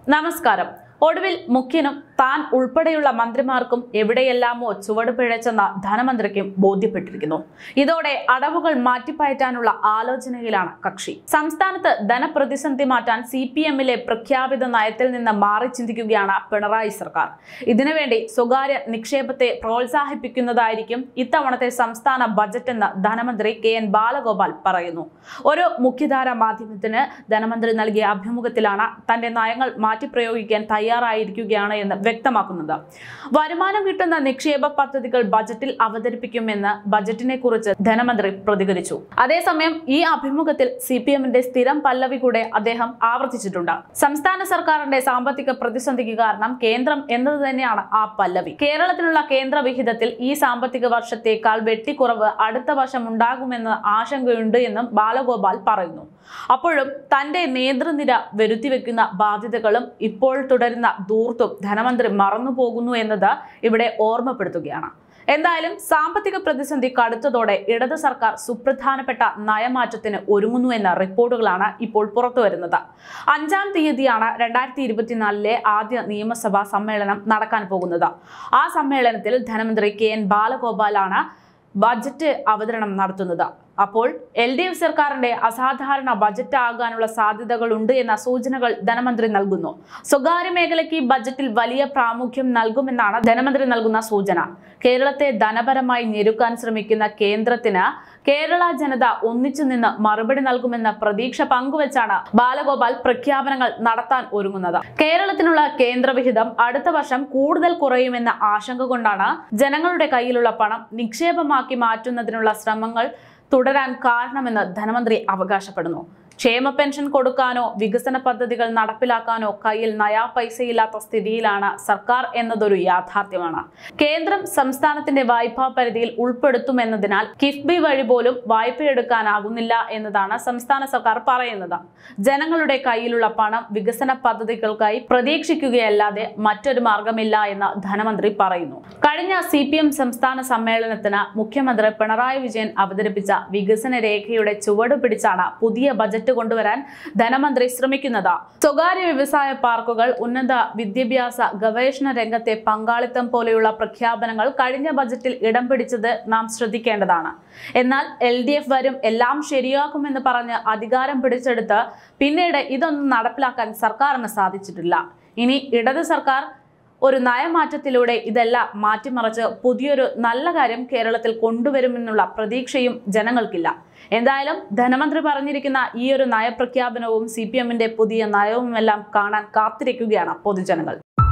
നമസ്കാരം. ഒടുവിൽ മുഖ്യനും താൻ ഉൾപ്പെടെയുള്ള മന്ത്രിമാർക്കും എവിടെയെല്ലാമോ ചുവട് പിഴച്ചെന്ന ധനമന്ത്രിക്കും ബോധ്യപ്പെട്ടിരിക്കുന്നു. ഇതോടെ അടവുകൾ മാറ്റിപ്പയറ്റാനുള്ള ആലോചനയിലാണ് കക്ഷി. സംസ്ഥാനത്ത് ധനപ്രതിസന്ധി മാറ്റാൻ CPM-ലെ പ്രഖ്യാപിത നയത്തിൽ നിന്ന് മാറി ചിന്തിക്കുകയാണ് പിണറായി സർക്കാർ. ഇതിനുവേണ്ടി സ്വകാര്യ നിക്ഷേപത്തെ പ്രോത്സാഹിപ്പിക്കുന്നതായിരിക്കും ഇത്തവണത്തെ സംസ്ഥാന ബജറ്റെന്ന് ധനമന്ത്രി KN ബാലഗോപാൽ പറയുന്നു. ഒരു മുഖ്യധാര മാധ്യമത്തിന് ധനമന്ത്രി നൽകിയ അഭിമുഖത്തിലാണ് തന്റെ നയങ്ങൾ മാറ്റിപ്രയോഗിക്കാൻ തയ്യാറായിരിക്കുകയാണ് എന്ന് വ്യക്തമാക്കുന്നത്. വരുമാനം കിട്ടുന്ന നിക്ഷേപ പദ്ധതികൾ ബജറ്റിൽ അവതരിപ്പിക്കുമെന്ന് ബജറ്റിനെ കുറിച്ച് ധനമന്ത്രി പ്രതികരിച്ചു. അതേസമയം ഈ അഭിമുഖത്തിൽ CPM-ന്റെ സ്ഥിരം പല്ലവി കൂടെ അദ്ദേഹം ആവർത്തിച്ചിട്ടുണ്ട്. സംസ്ഥാന സർക്കാരിന്റെ സാമ്പത്തിക പ്രതിസന്ധിക്ക് കാരണം കേന്ദ്രം എന്നത് തന്നെയാണ് ആ പല്ലവി. കേരളത്തിനുള്ള കേന്ദ്ര വിഹിതത്തിൽ ഈ സാമ്പത്തിക വർഷത്തേക്കാൾ വെട്ടിക്കുറവ് അടുത്ത വർഷം ഉണ്ടാകുമെന്ന് ആശങ്കയുണ്ട് എന്നും ബാലഗോപാൽ പറയുന്നു. അപ്പോഴും തന്റെ നേതൃനിര വരുത്തിവെക്കുന്ന ബാധ്യതകളും ഇപ്പോൾ തുടരുന്ന ധൂർത്തും ധനമന്ത്രി മറന്നുപോകുന്നു എന്നത് ഇവിടെ ഓർമ്മപ്പെടുത്തുകയാണ്. എന്തായാലും സാമ്പത്തിക പ്രതിസന്ധി കടുത്തതോടെ ഇടത് സർക്കാർ സുപ്രധാനപ്പെട്ട നയമാറ്റത്തിന് ഒരുങ്ങുന്നു എന്ന റിപ്പോർട്ടുകളാണ് ഇപ്പോൾ പുറത്തുവരുന്നത്. 5-ാം തീയതിയാണ് 2024-ലെ ആദ്യ നിയമസഭാ സമ്മേളനം നടക്കാൻ പോകുന്നത്. ആ സമ്മേളനത്തിൽ ധനമന്ത്രി KN ബാലഗോപാലാണ് ബജറ്റ് അവതരണം നടത്തുന്നത്. അപ്പോൾ LDF സർക്കാരിന്റെ അസാധാരണ ബജറ്റ് ആകാനുള്ള സാധ്യതകളുണ്ട് എന്ന സൂചനകൾ ധനമന്ത്രി നൽകുന്നു. സ്വകാര്യ മേഖലയ്ക്ക് ബജറ്റിൽ വലിയ പ്രാമുഖ്യം നൽകുമെന്നാണ് ധനമന്ത്രി നൽകുന്ന സൂചന. കേരളത്തെ ധനപരമായി ഞെരുക്കാൻ ശ്രമിക്കുന്ന കേന്ദ്രത്തിന് കേരള ജനത ഒന്നിച്ചു നിന്ന് മറുപടി നൽകുമെന്ന പ്രതീക്ഷ പങ്കുവച്ചാണ് ബാലഗോപാൽ പ്രഖ്യാപനങ്ങൾ നടത്താൻ ഒരുങ്ങുന്നത്. കേരളത്തിനുള്ള കേന്ദ്രവിഹിതം അടുത്ത വർഷം കൂടുതൽ കുറയുമെന്ന ആശങ്ക കൊണ്ടാണ് ജനങ്ങളുടെ കയ്യിലുള്ള പണം നിക്ഷേപമാക്കി മാറ്റുന്നതിനുള്ള ശ്രമങ്ങൾ തുടരാൻ കാരണമെന്ന് ധനമന്ത്രി അവകാശപ്പെടുന്നു. ക്ഷേമ പെൻഷൻ കൊടുക്കാനോ വികസന പദ്ധതികൾ നടപ്പിലാക്കാനോ കയ്യിൽ നയാ പൈസയില്ലാത്ത സ്ഥിതിയിലാണ് സർക്കാർ എന്നതൊരു യാഥാർത്ഥ്യമാണ്. കേന്ദ്രം സംസ്ഥാനത്തിന്റെ വായ്പാ പരിധിയിൽ ഉൾപ്പെടുത്തുമെന്നതിനാൽ കിഫ്ബി വഴി പോലും വായ്പയെടുക്കാനാകുന്നില്ല എന്നതാണ് സംസ്ഥാന സർക്കാർ പറയുന്നത്. ജനങ്ങളുടെ കയ്യിലുള്ള പണം വികസന പദ്ധതികൾക്കായി പ്രതീക്ഷിക്കുകയല്ലാതെ മറ്റൊരു മാർഗമില്ല എന്ന് ധനമന്ത്രി പറയുന്നു. കഴിഞ്ഞ CPM സംസ്ഥാന സമ്മേളനത്തിന് മുഖ്യമന്ത്രി പിണറായി വിജയൻ അവതരിപ്പിച്ച വികസന രേഖയുടെ ചുവട് പിടിച്ചാണ് പുതിയ ബജറ്റ് കൊണ്ടുവരാൻ ധനമന്ത്രി ശ്രമിക്കുന്നത്. സ്വകാര്യ വ്യവസായ പാർക്കുകൾ, ഉന്നത വിദ്യാഭ്യാസ ഗവേഷണ രംഗത്തെ പങ്കാളിത്തം പോലെയുള്ള പ്രഖ്യാപനങ്ങൾ കഴിഞ്ഞ ബജറ്റിൽ ഇടം പിടിച്ചത് നാം ശ്രദ്ധിക്കേണ്ടതാണ്. എന്നാൽ LDF വരും എല്ലാം ശരിയാക്കുമെന്ന് പറഞ്ഞ് അധികാരം പിടിച്ചെടുത്ത് പിന്നീട് ഇതൊന്നും നടപ്പിലാക്കാൻ സർക്കാരിന് സാധിച്ചിട്ടില്ല. ഇനി ഇടത് സർക്കാർ ഒരു നയമാറ്റത്തിലൂടെ ഇതെല്ലാം മാറ്റിമറിച്ച് പുതിയൊരു നല്ല കാര്യം കേരളത്തിൽ കൊണ്ടുവരുമെന്നുള്ള പ്രതീക്ഷയും ജനങ്ങൾക്കില്ല. എന്തായാലും ധനമന്ത്രി പറഞ്ഞിരിക്കുന്ന ഈ ഒരു നയപ്രഖ്യാപനവും CPM-ന്റെ പുതിയ നയവുമെല്ലാം കാണാൻ കാത്തിരിക്കുകയാണ് പൊതുജനങ്ങൾ.